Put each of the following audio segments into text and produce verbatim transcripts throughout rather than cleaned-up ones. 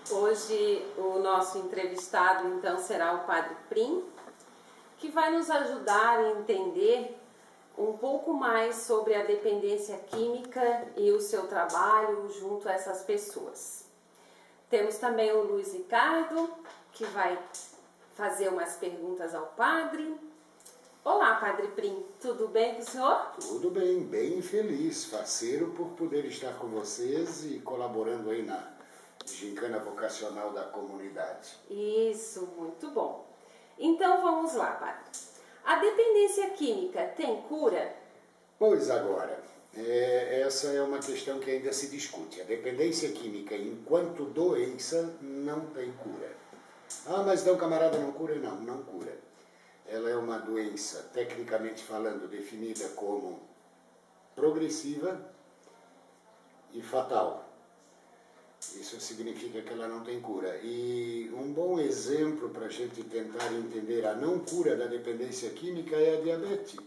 Hoje o nosso entrevistado então será o Padre Prim, que vai nos ajudar a entender um pouco mais sobre a dependência química e o seu trabalho junto a essas pessoas. Temos também o Luiz Ricardo, que vai fazer umas perguntas ao Padre. Olá, Padre Prim, tudo bem com o senhor? Tudo bem, bem feliz, faceiro por poder estar com vocês e colaborando aí na gincana vocacional da comunidade. Isso, muito bom. Então vamos lá, Padre. A dependência química tem cura? Pois agora, é, essa é uma questão que ainda se discute. A dependência química, enquanto doença, não tem cura. Ah, mas então, camarada, não cura? Não, não cura. Ela é uma doença, tecnicamente falando, definida como progressiva e fatal. Isso significa que ela não tem cura. E um bom exemplo para a gente tentar entender a não cura da dependência química é a diabetes.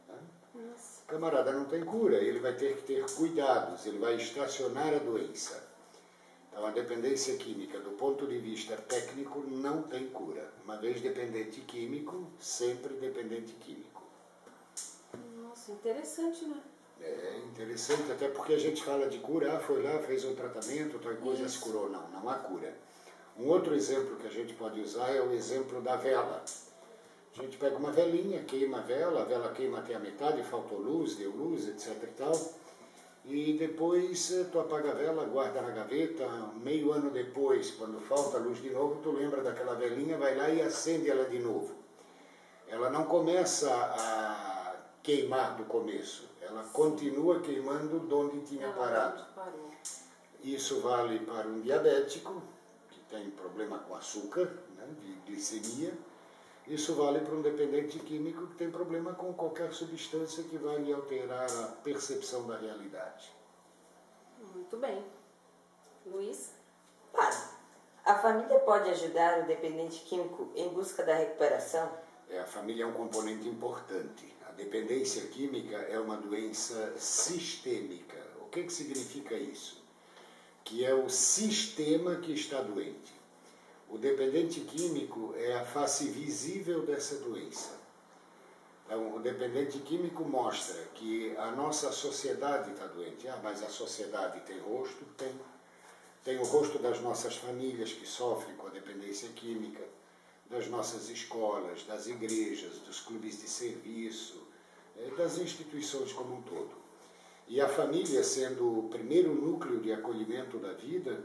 O camarada não tem cura, ele vai ter que ter cuidados, ele vai estacionar a doença. Então, a dependência química, do ponto de vista técnico, não tem cura. Uma vez dependente químico, sempre dependente químico. Nossa, interessante, né? É interessante, até porque a gente fala de cura, ah, foi lá, fez um tratamento, outra coisa se curou. Não, não há cura. Um outro exemplo que a gente pode usar é o exemplo da vela. A gente pega uma velinha, queima a vela, a vela queima até a metade, faltou luz, deu luz, etc e tal. E depois tu apaga a vela, guarda na gaveta, meio ano depois, quando falta luz de novo, tu lembra daquela velinha, vai lá e acende ela de novo. Ela não começa a queimar do começo, ela continua queimando de onde tinha parado. Isso vale para um diabético, que tem problema com açúcar, né, de glicemia. Isso vale para um dependente químico que tem problema com qualquer substância que vai lhe alterar a percepção da realidade. Muito bem. Luiz? Padre, a família pode ajudar o dependente químico em busca da recuperação? É, a família é um componente importante. A dependência química é uma doença sistêmica. O que, que significa isso? Que é o sistema que está doente. O dependente químico é a face visível dessa doença. Então, o dependente químico mostra que a nossa sociedade está doente. Ah, mas a sociedade tem rosto? Tem. Tem o rosto das nossas famílias que sofrem com a dependência química, das nossas escolas, das igrejas, dos clubes de serviço, das instituições como um todo. E a família, sendo o primeiro núcleo de acolhimento da vida,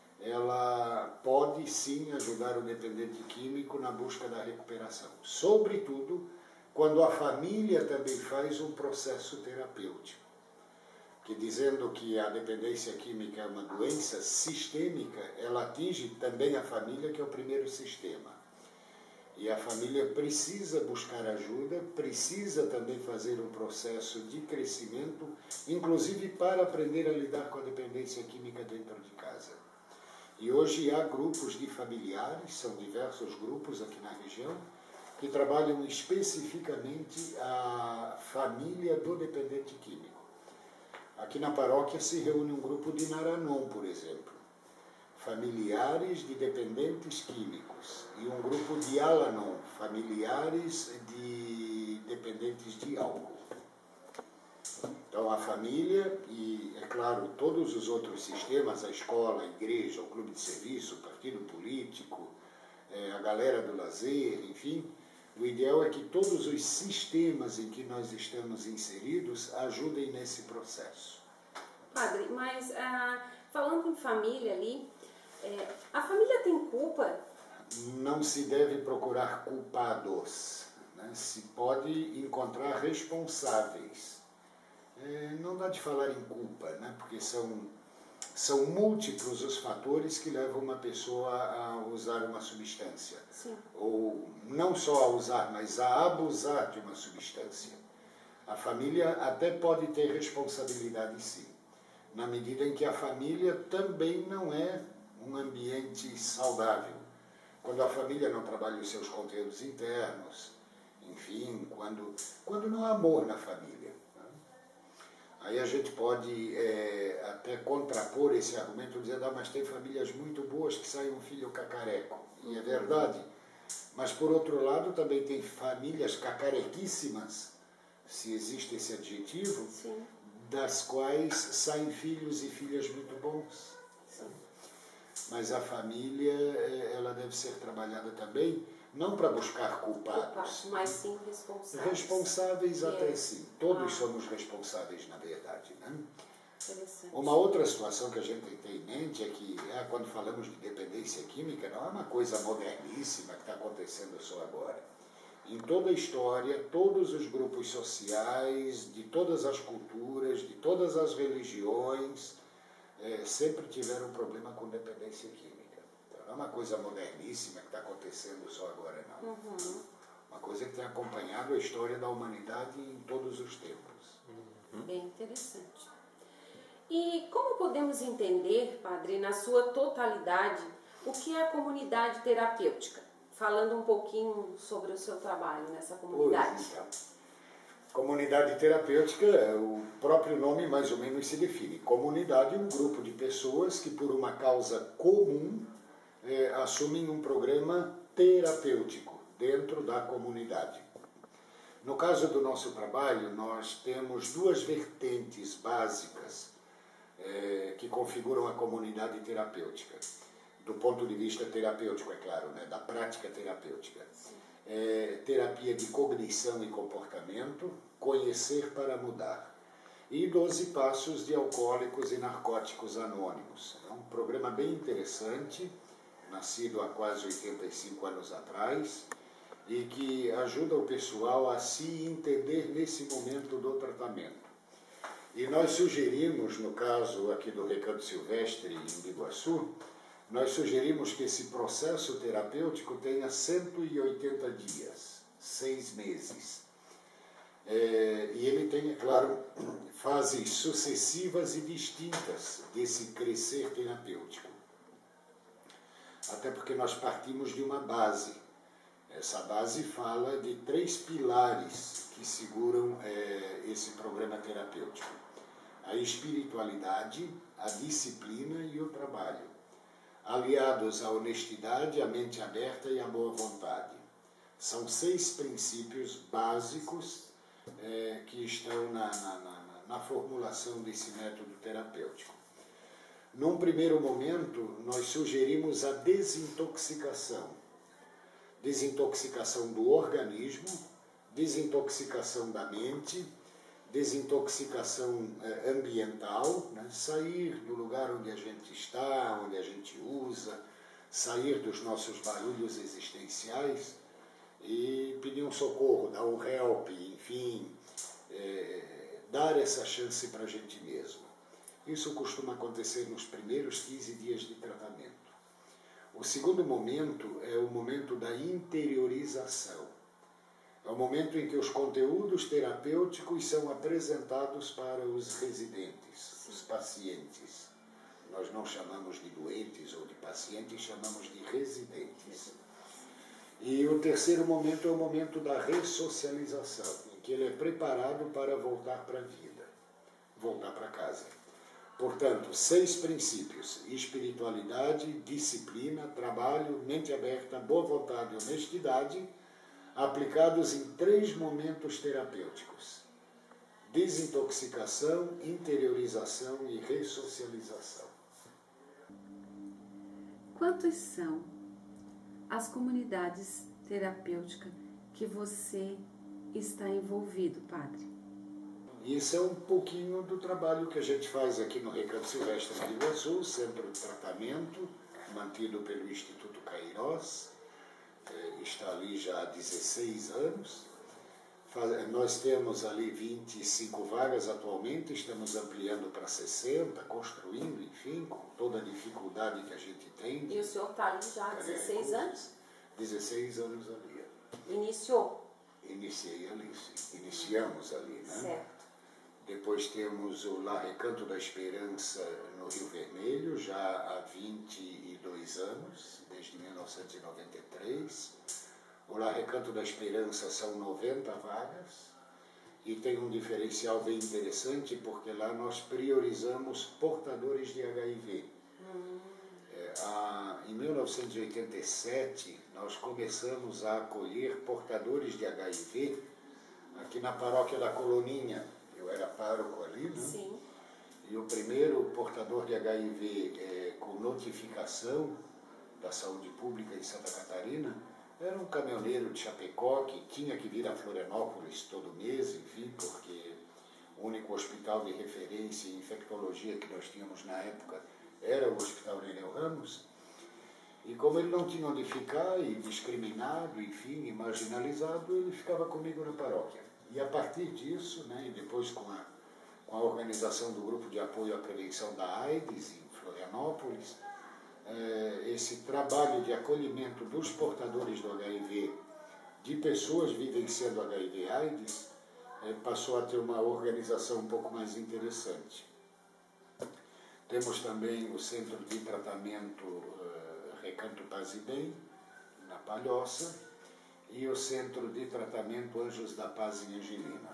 ela pode sim ajudar o dependente químico na busca da recuperação. Sobretudo, quando a família também faz um processo terapêutico. Que dizendo que a dependência química é uma doença sistêmica, ela atinge também a família, que é o primeiro sistema. E a família precisa buscar ajuda, precisa também fazer um processo de crescimento, inclusive para aprender a lidar com a dependência química dentro de casa. E hoje há grupos de familiares, são diversos grupos aqui na região, que trabalham especificamente a família do dependente químico. Aqui na paróquia se reúne um grupo de Naranon, por exemplo, familiares de dependentes químicos, e um grupo de Alanon, familiares de dependentes de álcool. Então a família e, é claro, todos os outros sistemas, a escola, a igreja, o clube de serviço, o partido político, é, a galera do lazer, enfim, o ideal é que todos os sistemas em que nós estamos inseridos ajudem nesse processo. Padre, mas ah, falando em família ali, é, a família tem culpa? Não se deve procurar culpados, né? Se pode encontrar responsáveis. É, não dá de falar em culpa, né? Porque são, são múltiplos os fatores que levam uma pessoa a usar uma substância. Sim. Ou não só a usar, mas a abusar de uma substância. A família até pode ter responsabilidade sim, na medida em que a família também não é um ambiente saudável. Quando a família não trabalha os seus conteúdos internos, enfim, quando, quando não há amor na família. Né? Aí a gente pode é, até contrapor esse argumento dizendo, ah, mas tem famílias muito boas que saem um filho cacareco. E é verdade. Mas por outro lado também tem famílias cacarequíssimas, se existe esse adjetivo, Sim. das quais saem filhos e filhas muito bons. Sim. Mas a família, ela deve ser trabalhada também, não para buscar culpados, mas sim responsáveis. Responsáveis até é. sim. Todos ah. somos responsáveis, na verdade. Né? Interessante. Uma outra situação que a gente tem que ter em mente é que, é, quando falamos de dependência química, não é uma coisa moderníssima que está acontecendo só agora. Em toda a história, todos os grupos sociais, de todas as culturas, de todas as religiões, é, sempre tiveram um problema com dependência química. Então, não é uma coisa moderníssima que está acontecendo só agora, não. Uhum. Uma coisa que tem acompanhado a história da humanidade em todos os tempos. Uhum. Bem interessante. E como podemos entender, padre, na sua totalidade, o que é a comunidade terapêutica? Falando um pouquinho sobre o seu trabalho nessa comunidade. Pois, então. Comunidade terapêutica, o próprio nome mais ou menos se define. Comunidade é um grupo de pessoas que por uma causa comum é, assumem um programa terapêutico dentro da comunidade. No caso do nosso trabalho, nós temos duas vertentes básicas é, que configuram a comunidade terapêutica. Do ponto de vista terapêutico, é claro, né, da prática terapêutica. É, terapia de cognição e comportamento, conhecer para mudar. E doze passos de alcoólicos e narcóticos anônimos. É um programa bem interessante, nascido há quase oitenta e cinco anos atrás, e que ajuda o pessoal a se entender nesse momento do tratamento. E nós sugerimos, no caso aqui do Recanto Silvestre, em Biguaçu, nós sugerimos que esse processo terapêutico tenha cento e oitenta dias, seis meses. É, e ele tem, é claro, fases sucessivas e distintas desse crescer terapêutico. Até porque nós partimos de uma base. Essa base fala de três pilares que seguram é, esse programa terapêutico. A espiritualidade, a disciplina e o trabalho. Aliados à honestidade, à mente aberta e à boa vontade. São seis princípios básicos é, que estão na, na, na, na formulação desse método terapêutico. Num primeiro momento, nós sugerimos a desintoxicação. Desintoxicação do organismo, desintoxicação da mente, desintoxicação ambiental, né? Sair do lugar onde a gente está, onde a gente usa, sair dos nossos barulhos existenciais e pedir um socorro, dar um help, enfim, é, dar essa chance para a gente mesmo. Isso costuma acontecer nos primeiros quinze dias de tratamento. O segundo momento é o momento da interiorização. É o momento em que os conteúdos terapêuticos são apresentados para os residentes, os pacientes. Nós não chamamos de doentes ou de pacientes, chamamos de residentes. E o terceiro momento é o momento da ressocialização, em que ele é preparado para voltar para a vida, voltar para casa. Portanto, seis princípios: espiritualidade, disciplina, trabalho, mente aberta, boa vontade e honestidade, aplicados em três momentos terapêuticos: desintoxicação, interiorização e ressocialização. Quantas são as comunidades terapêuticas que você está envolvido, padre? Isso é um pouquinho do trabalho que a gente faz aqui no Recanto Silvestre de Biguaçu, Centro de Tratamento, mantido pelo Instituto Cairós. Está ali já há dezesseis anos. Nós temos ali vinte e cinco vagas atualmente, estamos ampliando para sessenta, construindo, enfim, com toda a dificuldade que a gente tem. E o senhor está ali já há dezesseis anos? dezesseis anos ali. Iniciou? Iniciei ali, sim. Iniciamos ali, né? Certo. Depois temos o Lar Recanto da Esperança no Rio Vermelho, já há vinte e dois anos, desde mil novecentos e noventa e três. O Lar Recanto da Esperança são noventa vagas. e tem um diferencial bem interessante, porque lá nós priorizamos portadores de H I V. Hum. É, a, em mil novecentos e oitenta e sete, nós começamos a acolher portadores de H I V aqui na paróquia da Coloninha. Eu era pároco ali, né? Sim. E o primeiro portador de H I V é, com notificação da saúde pública em Santa Catarina era um caminhoneiro de Chapecó que tinha que vir a Florianópolis todo mês, enfim, porque o único hospital de referência em infectologia que nós tínhamos na época era o Hospital Nereu Ramos. E como ele não tinha onde ficar, e discriminado, enfim, e marginalizado, ele ficava comigo na paróquia. E a partir disso, né, e depois com a, com a organização do Grupo de Apoio à Prevenção da AIDS em Florianópolis, eh, esse trabalho de acolhimento dos portadores do H I V, de pessoas vivenciando H I V AIDS, eh, passou a ter uma organização um pouco mais interessante. Temos também o Centro de Tratamento uh, Recanto Paz e Bem, na Palhoça, e o Centro de Tratamento Anjos da Paz em Angelina.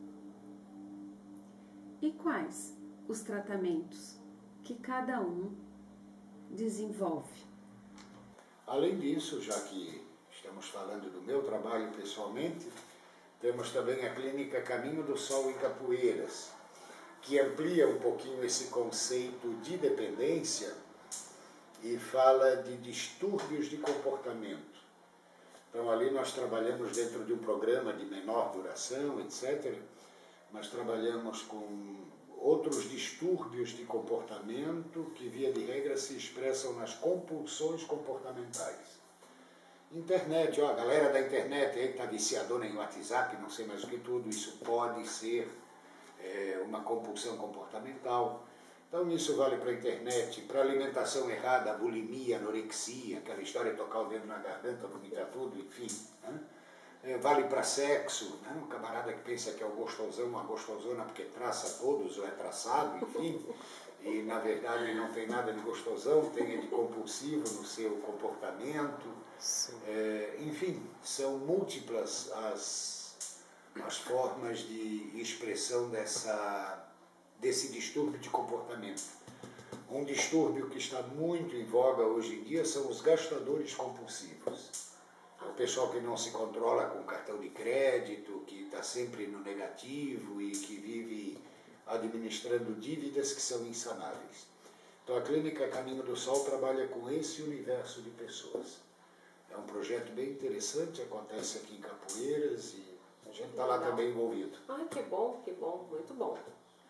E quais os tratamentos que cada um desenvolve? Além disso, já que estamos falando do meu trabalho pessoalmente, temos também a Clínica Caminho do Sol em Capoeiras, que amplia um pouquinho esse conceito de dependência e fala de distúrbios de comportamento. Então ali nós trabalhamos dentro de um programa de menor duração, etcétera, mas trabalhamos com outros distúrbios de comportamento que via de regra se expressam nas compulsões comportamentais. Internet, ó, a galera da internet aí que está viciadona em WhatsApp, não sei mais o que tudo, isso pode ser É uma compulsão comportamental. Então isso vale para a internet, para alimentação errada, bulimia, anorexia, aquela história de tocar o dedo na garganta, vomitar tudo, enfim. Né? É, vale para sexo, né? Um camarada que pensa que é o gostosão, uma gostosona porque traça todos ou é traçado, enfim, e na verdade não tem nada de gostosão, tem de compulsivo no seu comportamento. É, enfim, são múltiplas as as formas de expressão dessa, desse distúrbio de comportamento. Um distúrbio que está muito em voga hoje em dia são os gastadores compulsivos. É o pessoal que não se controla com cartão de crédito, que está sempre no negativo e que vive administrando dívidas que são insanáveis. Então a Clínica Caminho do Sol trabalha com esse universo de pessoas. É um projeto bem interessante, acontece aqui em Capoeiras e a gente está lá também envolvido. Ai, que bom, que bom, muito bom.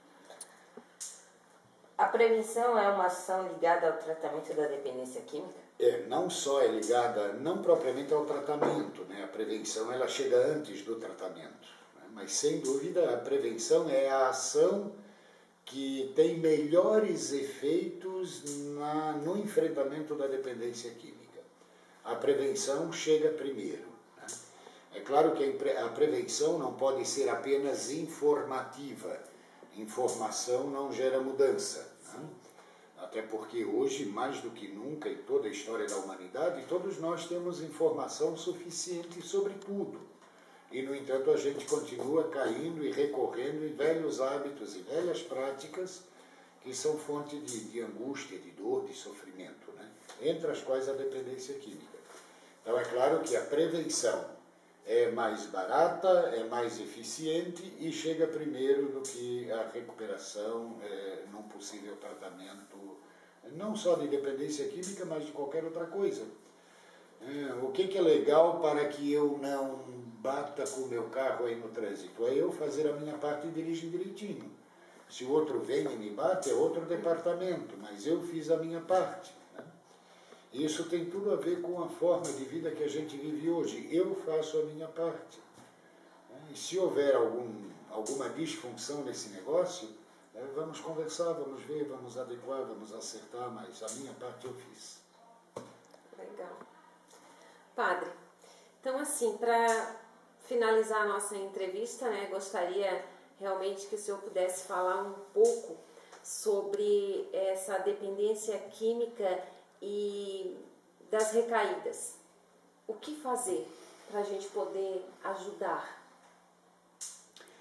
A prevenção é uma ação ligada ao tratamento da dependência química? É, não só é ligada, não propriamente ao tratamento, né? A prevenção ela chega antes do tratamento. Né? Mas, sem dúvida, a prevenção é a ação que tem melhores efeitos na, no enfrentamento da dependência química. A prevenção chega primeiro. É claro que a prevenção não pode ser apenas informativa. Informação não gera mudança. Né? Até porque hoje, mais do que nunca, em toda a história da humanidade, todos nós temos informação suficiente sobre tudo. E, no entanto, a gente continua caindo e recorrendo em velhos hábitos e velhas práticas que são fonte de, de angústia, de dor, de sofrimento, né? Entre as quais a dependência química. Então, é claro que a prevenção é mais barata, é mais eficiente e chega primeiro do que a recuperação é, num possível tratamento, não só de dependência química, mas de qualquer outra coisa. É, o que, que é legal para que eu não bata com o meu carro aí no trânsito? É eu fazer a minha parte e dirigir direitinho. Se o outro vem e me bate, é outro departamento, mas eu fiz a minha parte. E isso tem tudo a ver com a forma de vida que a gente vive hoje. Eu faço a minha parte. E se houver algum, alguma disfunção nesse negócio, vamos conversar, vamos ver, vamos adequar, vamos acertar, mas a minha parte eu fiz. Legal. Padre, então assim, para finalizar a nossa entrevista, né, gostaria realmente que o senhor pudesse falar um pouco sobre essa dependência química e das recaídas. O que fazer para a gente poder ajudar?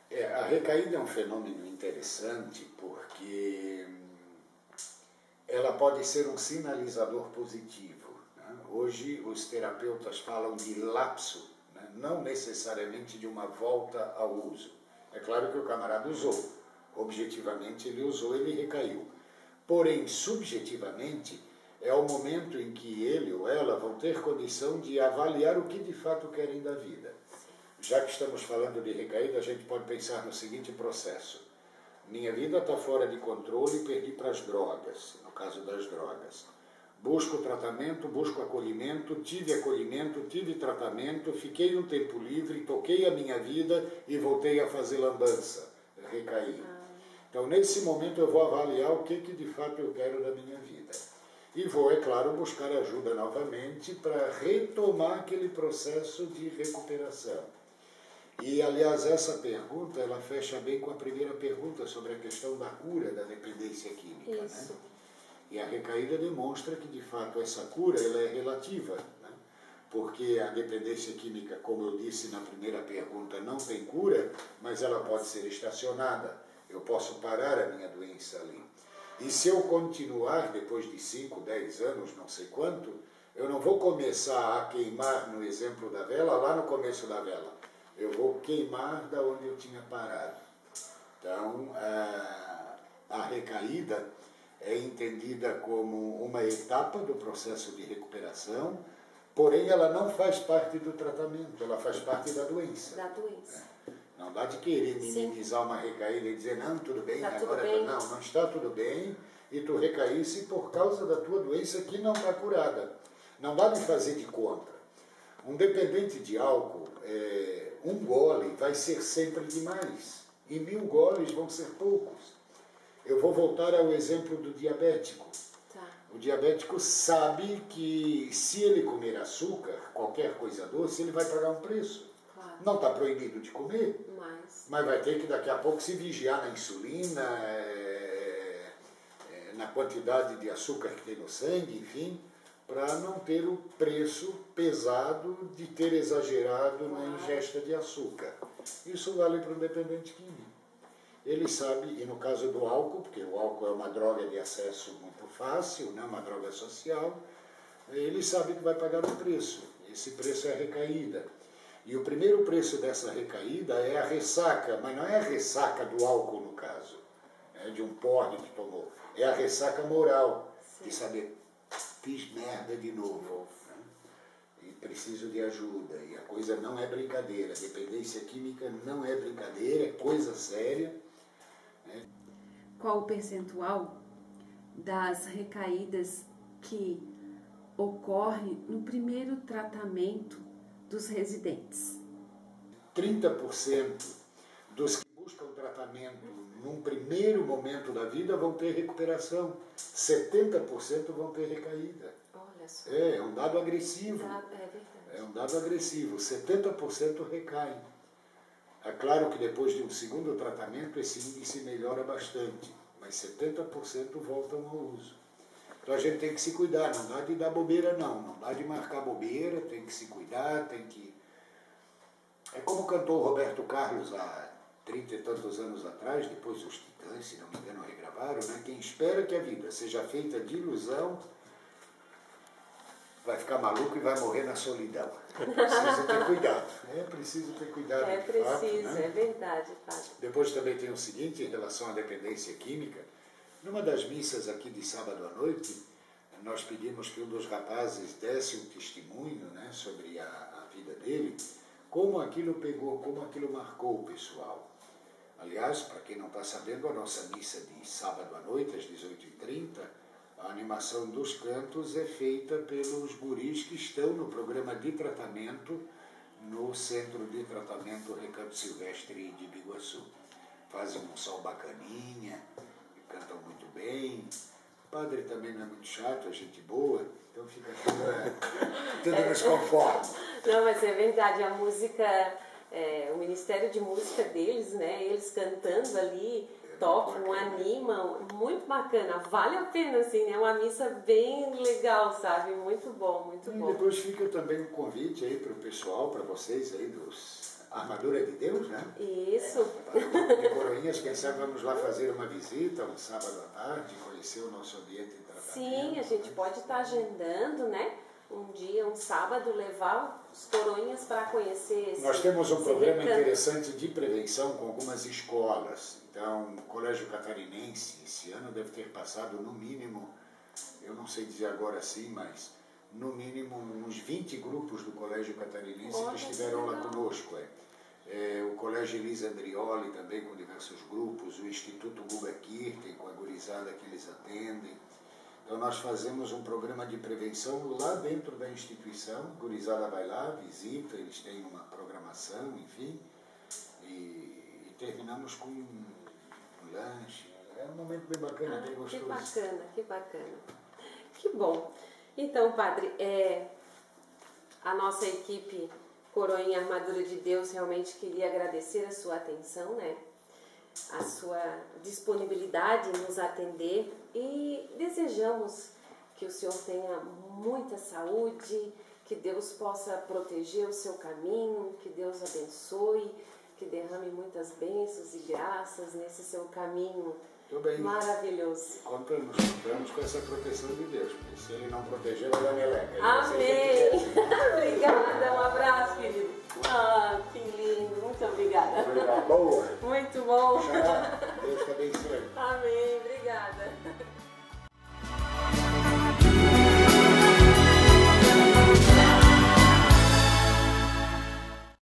É, a recaída é um fenômeno interessante porque ela pode ser um sinalizador positivo, né? Hoje os terapeutas falam de lapso, né? Não necessariamente de uma volta ao uso. É claro que o camarada usou, objetivamente ele usou, ele recaiu. Porém, subjetivamente, é o momento em que ele ou ela vão ter condição de avaliar o que de fato querem da vida. Já que estamos falando de recaída, a gente pode pensar no seguinte processo. Minha vida está fora de controle e perdi para as drogas, no caso das drogas. Busco tratamento, busco acolhimento, tive acolhimento, tive tratamento, fiquei um tempo livre, toquei a minha vida e voltei a fazer lambança, recaí. Então, nesse momento, eu vou avaliar o que, que de fato eu quero da minha vida. E vou, é claro, buscar ajuda novamente para retomar aquele processo de recuperação. E, aliás, essa pergunta, ela fecha bem com a primeira pergunta sobre a questão da cura da dependência química. Isso. Né? E a recaída demonstra que, de fato, essa cura ela é relativa, né? Porque a dependência química, como eu disse na primeira pergunta, não tem cura, mas ela pode ser estacionada. Eu posso parar a minha doença ali. E se eu continuar depois de cinco, dez anos, não sei quanto, eu não vou começar a queimar, no exemplo da vela, lá no começo da vela. Eu vou queimar da onde eu tinha parado. Então, a, a recaída é entendida como uma etapa do processo de recuperação, porém ela não faz parte do tratamento, ela faz parte da doença. Da doença. É. Não dá de querer minimizar Sim. uma recaída e dizer, não, tudo bem, tá agora tudo bem. não, não está tudo bem, e tu recaísse por causa da tua doença que não está curada. Não dá de fazer de conta. Um dependente de álcool, é, um gole vai ser sempre demais, e mil goles vão ser poucos. Eu vou voltar ao exemplo do diabético. Tá. O diabético sabe que se ele comer açúcar, qualquer coisa doce, ele vai pagar um preço. Não está proibido de comer, mas... mas vai ter que daqui a pouco se vigiar na insulina, é, é, na quantidade de açúcar que tem no sangue, enfim, para não ter o preço pesado de ter exagerado claro. na ingesta de açúcar. Isso vale para um dependente químico. Ele sabe, e no caso do álcool, porque o álcool é uma droga de acesso muito fácil, né, uma droga social, ele sabe que vai pagar um preço. Esse preço é a recaída. E o primeiro preço dessa recaída é a ressaca, mas não é a ressaca do álcool, no caso, é de um porre que tomou. É a ressaca moral, Sim. de saber, fiz merda de novo, né? E preciso de ajuda. E a coisa não é brincadeira, a dependência química não é brincadeira, é coisa séria. Né? Qual o percentual das recaídas que ocorre no primeiro tratamento dos residentes? trinta por cento dos que buscam tratamento num primeiro momento da vida vão ter recuperação, setenta por cento vão ter recaída. Olha só. É, é um dado agressivo. É verdade. É um dado agressivo, setenta por cento recaem. É claro que depois de um segundo tratamento esse índice melhora bastante, mas setenta por cento voltam ao uso. Então a gente tem que se cuidar, não dá de dar bobeira não, não dá de marcar bobeira, tem que se cuidar, tem que... É como cantou o Roberto Carlos há trinta e tantos anos atrás, depois os Titãs, se não me engano, regravaram, né? Quem espera que a vida seja feita de ilusão, vai ficar maluco e vai morrer na solidão. É preciso ter cuidado, é preciso ter cuidado É de preciso, fato, né? É verdade, Padre. Depois também tem o seguinte, em relação à dependência química. Numa das missas aqui de sábado à noite, nós pedimos que um dos rapazes desse um testemunho, né, sobre a, a vida dele, como aquilo pegou, como aquilo marcou o pessoal. Aliás, para quem não está sabendo, a nossa missa de sábado à noite, às dezoito e trinta, a animação dos cantos é feita pelos guris que estão no programa de tratamento no Centro de Tratamento Recanto Silvestre de Biguaçu. Fazem um sol bacaninha, cantam muito bem. O padre também não é muito chato, é gente boa, então fica tudo, é, tudo nos conforme. Não, mas é verdade, a música, é, o Ministério de Música deles, né, eles cantando ali, é tocam, animam, muito bacana, vale a pena, assim, é né, uma missa bem legal, sabe, muito bom, muito e bom. Depois fica também um convite aí para o pessoal, para vocês aí dos A armadura de Deus, né? Isso. Para o grupo de Coroinhas, quem sabe vamos lá fazer uma visita um sábado à tarde, conhecer o nosso ambiente de tratamento. Sim, a gente pode estar agendando, né? Um dia, um sábado, levar os coroinhas para conhecer esse Nós temos um programa recanto. interessante de prevenção com algumas escolas. Então, o Colégio Catarinense, esse ano deve ter passado no mínimo, eu não sei dizer agora sim, mas no mínimo uns vinte grupos do Colégio Catarinense Olha, que estiveram que lá legal. conosco. É. É, o Colégio Elisa Andrioli também com diversos grupos, o Instituto Guga Kirten com a gurizada que eles atendem. Então nós fazemos um programa de prevenção lá dentro da instituição, a gurizada vai lá, visita, eles têm uma programação, enfim, e, e terminamos com um lanche. É um momento bem bacana, Ah, bem gostoso. que bacana, que bacana. Que bom. Então, padre, é, a nossa equipe Coroinha Armadura de Deus realmente queria agradecer a sua atenção, né? A sua disponibilidade em nos atender e desejamos que o Senhor tenha muita saúde, que Deus possa proteger o seu caminho, que Deus abençoe, que derrame muitas bênçãos e graças nesse seu caminho Muito bem. maravilhoso. Contamos, contamos com essa proteção de Deus, porque se Ele não proteger, vai dar meleca. E Amém! você tem que- Obrigada, um abraço, querido. Ah, que lindo, muito obrigada. Obrigado. Boa. Muito bom. Tchau. Deus